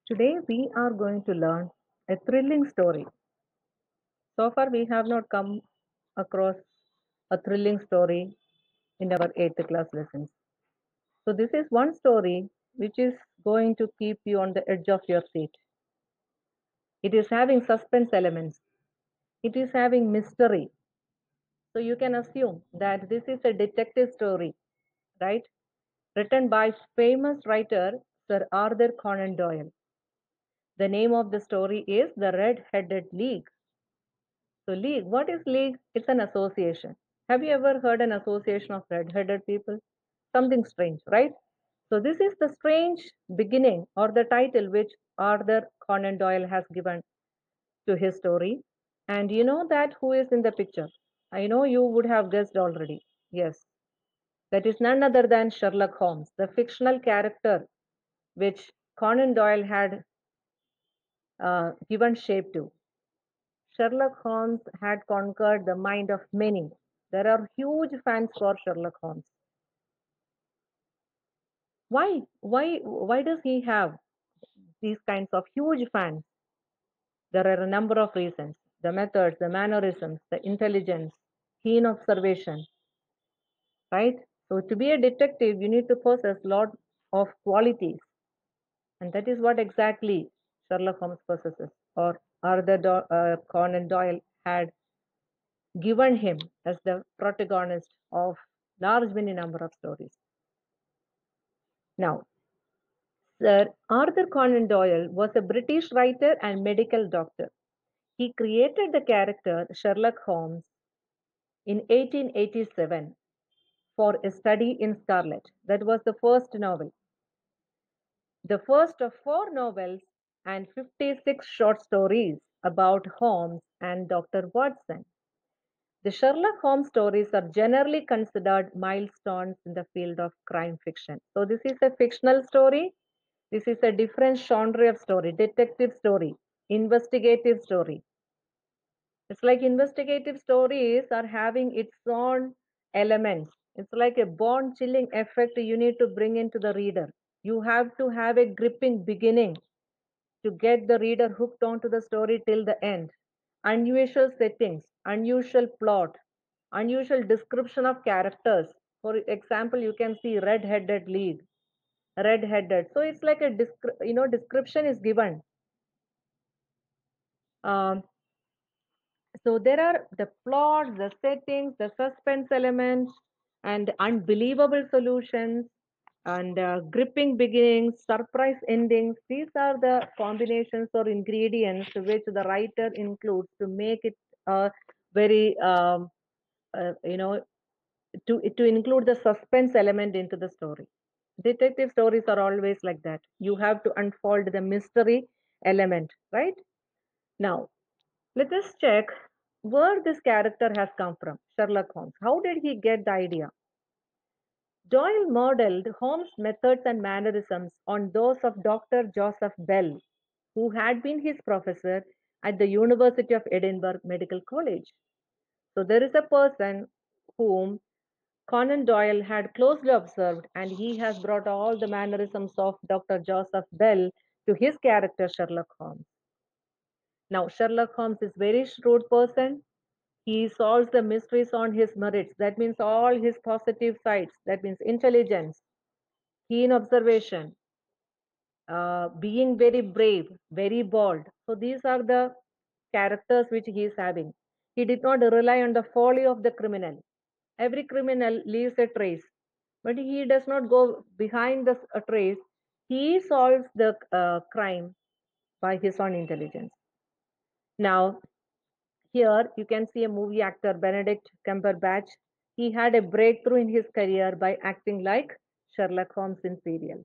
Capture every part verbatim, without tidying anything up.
Today we are going to learn a thrilling story. So far we have not come across a thrilling story in our eighth class lessons. So this is one story which is going to keep you on the edge of your seat. It is having suspense elements. It is having mystery. So you can assume that this is a detective story, right? Written by famous writer Sir Arthur Conan Doyle. The name of the story is The Red-Headed League. So league, what is league? It's an association. Have you ever heard an association of red-headed people? Something strange, right? So this is the strange beginning or the title which Arthur Conan Doyle has given to his story. And you know that who is in the picture? I know you would have guessed already. Yes, that is none other than Sherlock Holmes, the fictional character which Conan Doyle had uh, given shape to. Sherlock Holmes had conquered the mind of many. There are huge fans for Sherlock Holmes. Why? Why? Why does he have these kinds of huge fans? There are a number of reasons: the methods, the mannerisms, the intelligence, keen observation. Right? So to be a detective, you need to possess lot of qualities, and that is what exactly Sherlock Holmes possesses, or Arthur Do- uh, Conan Doyle had given him as the protagonist of large many number of stories. Now, Sir Arthur Conan Doyle was a British writer and medical doctor. He created the character Sherlock Holmes in eighteen eighty-seven for A Study in Scarlet. That was the first novel, the first of four novels and fifty-six short stories about Holmes and Doctor Watson. The Sherlock Holmes stories are generally considered milestones in the field of crime fiction. So, this is a fictional story. This is a different genre of story: detective story, investigative story. It's like investigative stories are having its own elements. It's like a bone chilling effect you need to bring into the reader. You have to have a gripping beginning to get the reader hooked onto the story till the end. Unusual settings, unusual plot, unusual description of characters. For example, you can see red-headed lead, red-headed. So it's like a descri- you know description is given. Um, so there are the plot, the settings, the suspense elements, and unbelievable solutions, and uh, gripping beginnings, surprise endings. These are the combinations or ingredients which the writer includes to make it a very um, uh, you know to to include the suspense element into the story. Detective stories are always like that. You have to unfold the mystery element, right? Now, let us check where this character has come from, Sherlock Holmes. How did he get the idea? Doyle modeled Holmes' methods and mannerisms on those of Doctor Joseph Bell, who had been his professor at the University of Edinburgh Medical College. So there is a person whom Conan Doyle had closely observed, and he has brought all the mannerisms of Doctor Joseph Bell to his character Sherlock Holmes. Now, Sherlock Holmes is very shrewd person. He solves the mysteries on his merits. That means all his positive sides. That means intelligence, keen observation, uh, being very brave, very bold. So these are the characters which he is having. He did not rely on the folly of the criminal. Every criminal leaves a trace, but he does not go behind the a trace. He solves the uh, crime by his own intelligence. Now, here you can see a movie actor, Benedict Cumberbatch. He had a breakthrough in his career by acting like Sherlock Holmes in serials.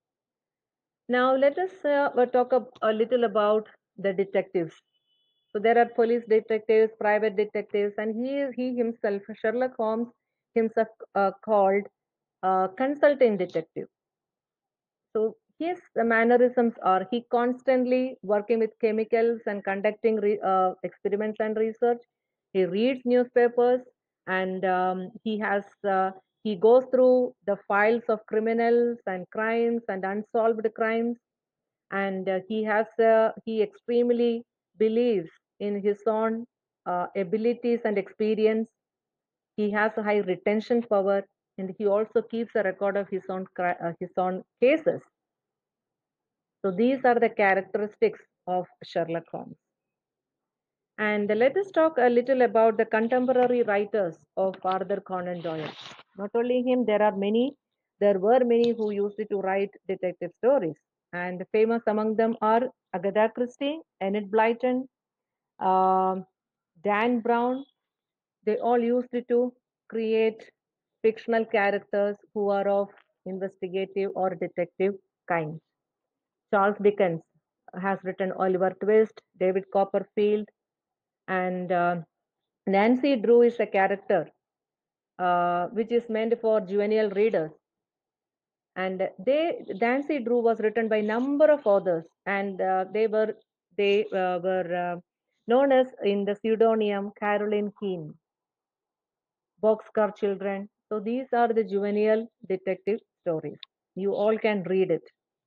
Now, let us uh, uh, talk a, a little about the detectives. So, there are police detectives, private detectives, and he, he himself, Sherlock Holmes, himself uh, called uh, consultant detective. So, his mannerisms are he constantly working with chemicals and conducting re, uh, experiments and research. He reads newspapers, and um, he has uh, he goes through the files of criminals and crimes and unsolved crimes, and uh, he has uh, he extremely believes in his own uh, abilities and experience. He has a high retention power, and he also keeps a record of his own cri- uh, his own cases. So these are the characteristics of Sherlock Holmes. And let us talk a little about the contemporary writers of Arthur Conan Doyle. Not only him, there are many, there were many who used to write detective stories. And famous among them are Agatha Christie, Enid Blyton, um, Dan Brown. They all used to create fictional characters who are of investigative or detective kind. Charles Dickens has written Oliver Twist, David Copperfield, and uh, Nancy Drew is a character uh, which is meant for juvenile readers. And they Nancy Drew was written by number of authors, and uh, they were they uh, were uh, known as in the pseudonym Caroline Keene, Boxcar Children. So these are the juvenile detective stories. You all can read it.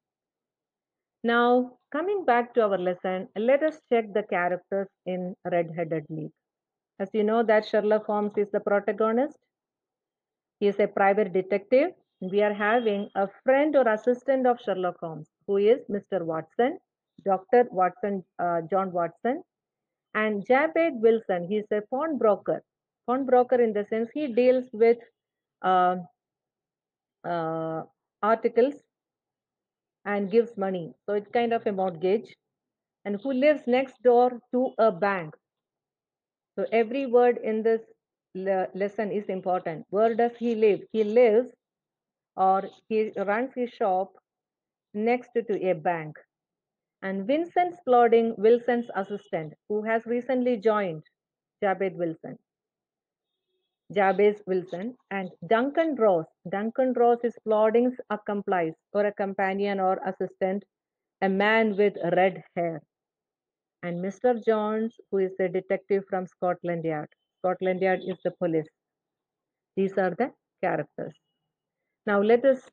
Now, coming back to our lesson, let us check the characters in Red-Headed League. As you know that Sherlock Holmes is the protagonist. He is a private detective. We are having a friend or assistant of Sherlock Holmes, who is Mister Watson, Doctor Watson, uh, John Watson, and Jabez Wilson. He is a pawnbroker. Pawnbroker in the sense he deals with uh, uh, articles and gives money. So it's kind of a mortgage, and who lives next door to a bank. So every word in this le- lesson is important. Where does he live? He lives or he runs his shop next to a bank. And Vincent Sploding, Wilson's assistant, who has recently joined Jabez Wilson. Jabez Wilson and Duncan Ross. Duncan Ross is Sploding's accomplice or a companion or assistant, a man with red hair. And Mister Jones, who is a detective from Scotland Yard. Scotland Yard is the police. These are the characters. Now let us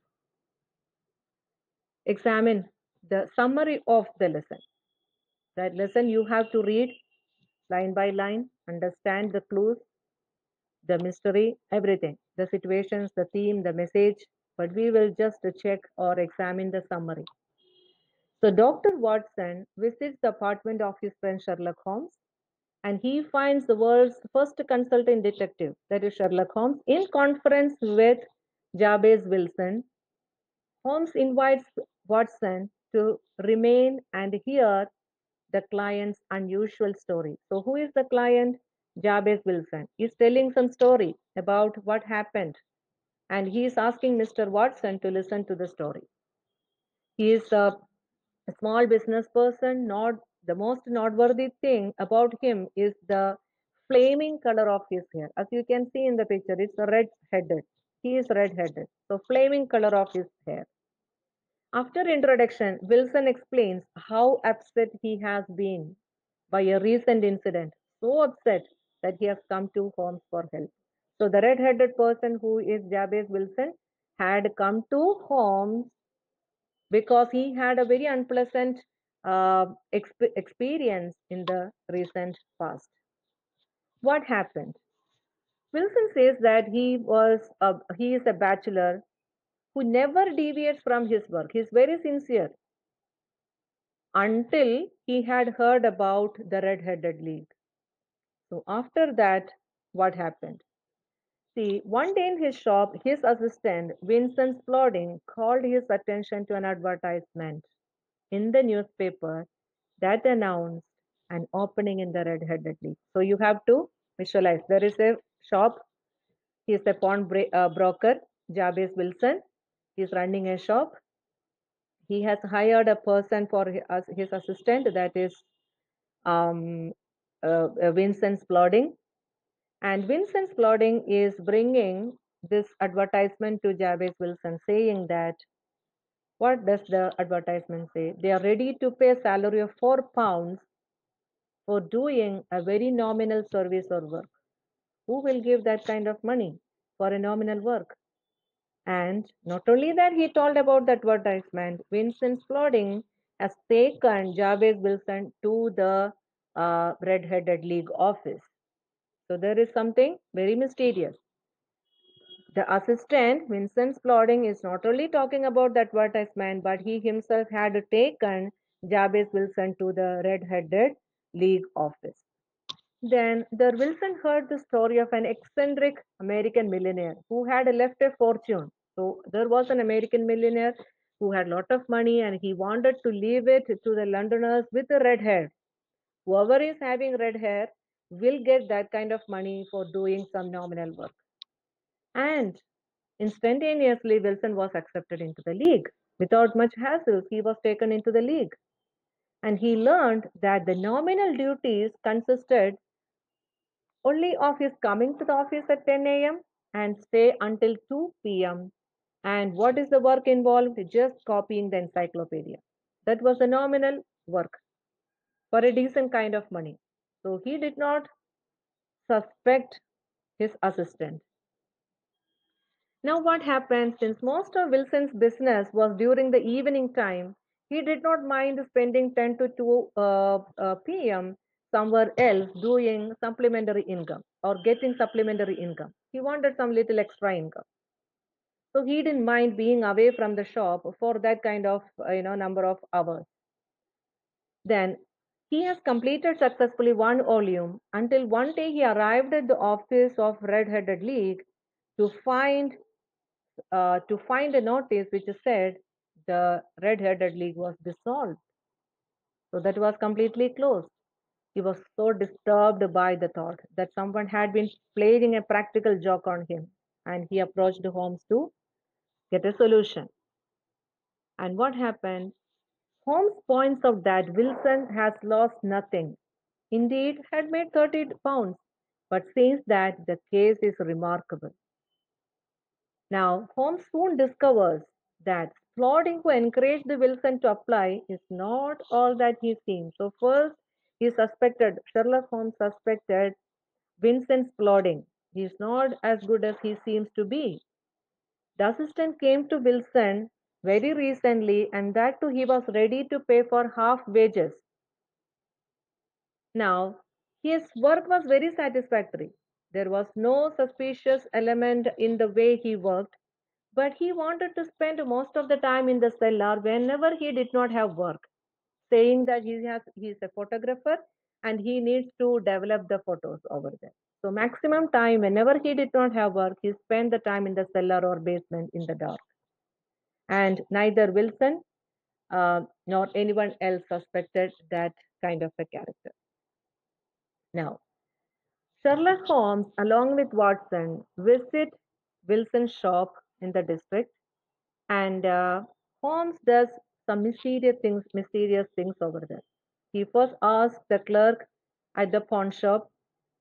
examine the summary of the lesson. That lesson you have to read line by line, understand the clues, the mystery, everything, the situations, the theme, the message, but we will just check or examine the summary. So Doctor Watson visits the apartment of his friend Sherlock Holmes, and he finds the world's first consulting detective, that is Sherlock Holmes, in conference with Jabez Wilson. Holmes invites Watson to remain and hear the client's unusual story. So, who is the client? Jabez Wilson. He's telling some story about what happened, and he is asking Mister Watson to listen to the story. He is a, a small business person. Not the most noteworthy thing about him is the flaming color of his hair. As you can see in the picture, it's red-headed. He is red-headed. So, flaming color of his hair. After introduction, Wilson explains how upset he has been by a recent incident, so upset that he has come to Holmes for help. So the red-headed person, who is Jabez Wilson, had come to Holmes because he had a very unpleasant uh, exp- experience in the recent past. What happened? Wilson says that he was a, he is a bachelor who never deviates from his work. He is very sincere until he had heard about the Red-Headed League. So after that, what happened? See, one day in his shop, his assistant, Vincent Sploding, called his attention to an advertisement in the newspaper that announced an opening in the Red-Headed League. So you have to visualize. There is a shop. He is a pawn bra- uh, broker, Jabez Wilson. He is running a shop. He has hired a person for his, his assistant, that is um, uh, uh, Vincent Sploding. And Vincent Sploding is bringing this advertisement to Jabez Wilson, saying that, what does the advertisement say? They are ready to pay a salary of four pounds for doing a very nominal service or work. Who will give that kind of money for a nominal work? And not only that, he told about the advertisement. Vincent Sploding has taken Jabez Wilson to the uh, Red Headed League office. So there is something very mysterious. The assistant, Vincent Spalding, is not only talking about the advertisement, but he himself had taken Jabez Wilson to the Red Headed League office. Then the Wilson heard the story of an eccentric American millionaire who had left a fortune. So there was an American millionaire who had a lot of money and he wanted to leave it to the Londoners with a red hair. Whoever is having red hair will get that kind of money for doing some nominal work. And instantaneously, Wilson was accepted into the league. Without much hassle, he was taken into the league. And he learned that the nominal duties consisted only of his coming to the office at ten a m and stay until two p m. And what is the work involved? Just copying the encyclopedia. That was the nominal work for a decent kind of money. So he did not suspect his assistant. Now, what happened since most of Wilson's business was during the evening time, he did not mind spending ten to two uh, uh, p m somewhere else doing supplementary income or getting supplementary income. He wanted some little extra income. So he didn't mind being away from the shop for that kind of uh, you know number of hours. Then he has completed successfully one volume until one day he arrived at the office of Red Headed League to find uh, to find a notice which said the Red Headed League was dissolved. So that was completely closed. He was so disturbed by the thought that someone had been playing a practical joke on him, and he approached Holmes to get a solution. And what happened? Holmes points out that Wilson has lost nothing. Indeed, had made thirty pounds, but says that the case is remarkable. Now, Holmes soon discovers that Spalding, who encouraged the Wilson to apply, is not all that he seems. So, first, he suspected, Sherlock Holmes suspected Vincent Spalding. He is not as good as he seems to be. The assistant came to Wilson very recently, and that too he was ready to pay for half wages. Now, his work was very satisfactory. There was no suspicious element in the way he worked, but he wanted to spend most of the time in the cellar whenever he did not have work, saying that he has he is a photographer and he needs to develop the photos over there. So maximum time, whenever he did not have work, he spent the time in the cellar or basement in the dark. And neither Wilson uh, nor anyone else suspected that kind of a character. Now, Sherlock Holmes, along with Watson, visit Wilson's shop in the district, and uh, Holmes does some mysterious things, mysterious things over there. He first asks the clerk at the pawn shop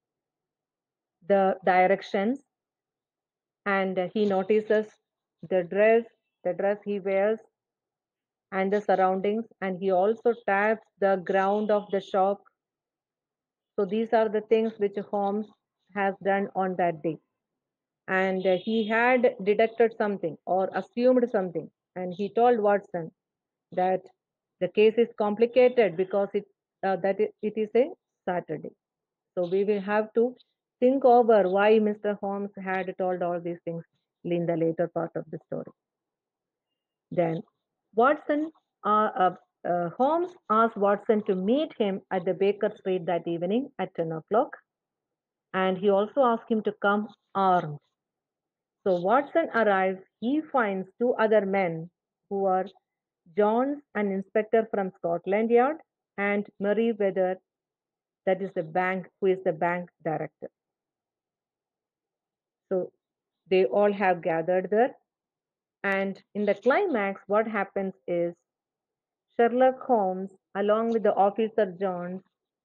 the directions, and uh, he notices the dress, the dress he wears, and the surroundings, and he also taps the ground of the shop. So these are the things which Holmes has done on that day. And uh, he had deducted something or assumed something, and he told Watson that the case is complicated because it uh, that it, it is a Saturday. So we will have to think over why Mister Holmes had told all these things in the later part of the story. Then Watson, uh, uh, uh, Holmes asked Watson to meet him at the Baker Street that evening at ten o'clock, and he also asked him to come armed. So Watson arrives. He finds two other men who are Jones, an inspector from Scotland Yard, and Meriwether, that is the bank, who is the bank director. So they all have gathered there. And in the climax, what happens is Sherlock Holmes, along with the officer Jones,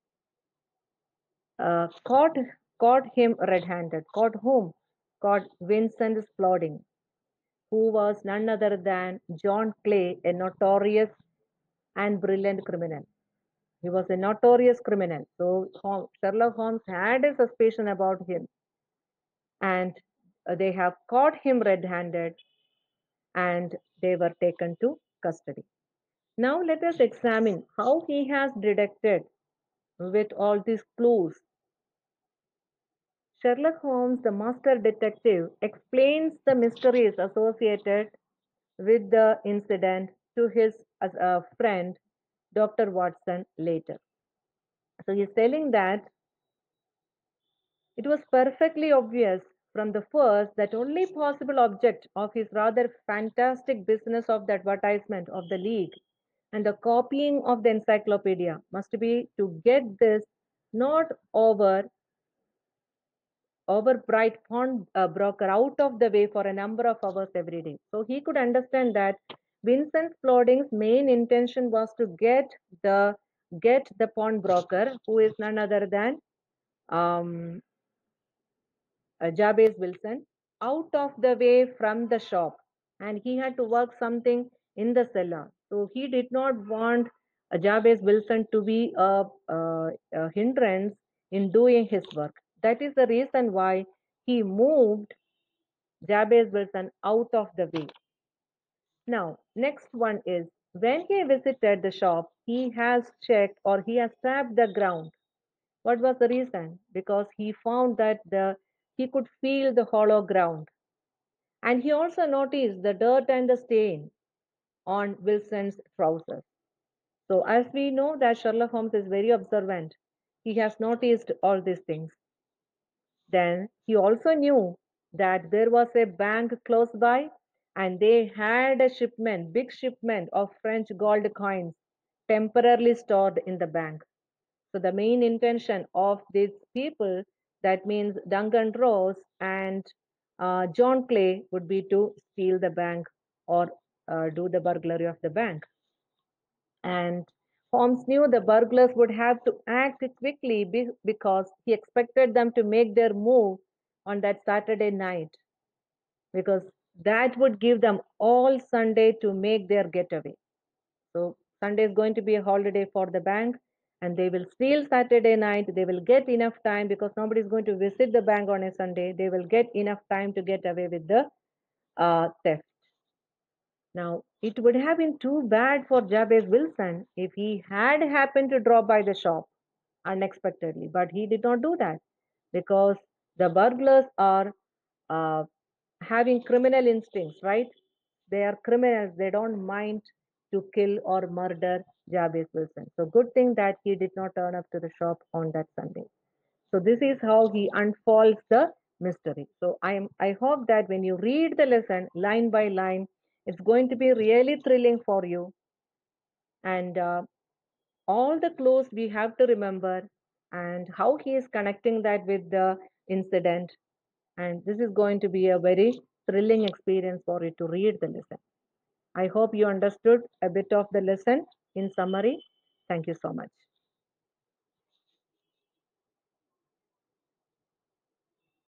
uh, caught caught him red-handed. Caught whom? Caught Vincent Spalding, who was none other than John Clay, a notorious and brilliant criminal. He was a notorious criminal. So Sherlock Holmes had a suspicion about him, and uh, they have caught him red-handed, and they were taken to custody. Now let us examine how he has detected with all these clues. Sherlock Holmes, the master detective, explains the mysteries associated with the incident to his as a friend, Doctor Watson, later. So he's telling that it was perfectly obvious from the first that only possible object of his rather fantastic business of the advertisement of the League and the copying of the encyclopedia must be to get this not over over bright pawn uh, broker out of the way for a number of hours every day. So he could understand that Vincent Flooding's main intention was to get the get the pawnbroker, who is none other than um, uh, Jabez Wilson, out of the way from the shop, and he had to work something in the cellar. So he did not want uh, Jabez Wilson to be a, a, a hindrance in doing his work. That is the reason why he moved Jabez Wilson out of the way. Now, next one is when he visited the shop, he has checked or he has tapped the ground. What was the reason? Because he found that the he could feel the hollow ground. And he also noticed the dirt and the stain on Wilson's trousers. So, as we know that Sherlock Holmes is very observant, he has noticed all these things. Then he also knew that there was a bank close by and they had a shipment, big shipment of French gold coins temporarily stored in the bank. So the main intention of these people, that means Duncan Rose and uh, John Clay, would be to steal the bank or uh, do the burglary of the bank. And Holmes knew the burglars would have to act quickly be- because he expected them to make their move on that Saturday night, because that would give them all Sunday to make their getaway. So Sunday is going to be a holiday for the bank, and they will steal Saturday night. They will get enough time because nobody is going to visit the bank on a Sunday. They will get enough time to get away with the uh, theft. Now, it would have been too bad for Jabez Wilson if he had happened to drop by the shop unexpectedly, but he did not do that because the burglars are uh, having criminal instincts, right? They are criminals. They don't mind to kill or murder Jabez Wilson. So, good thing that he did not turn up to the shop on that Sunday. So, this is how he unfolds the mystery. So, I am I hope that when you read the lesson line by line, it's going to be really thrilling for you. And uh, all the clues we have to remember, and how he is connecting that with the incident. And this is going to be a very thrilling experience for you to read the lesson. I hope you understood a bit of the lesson in summary. Thank you so much.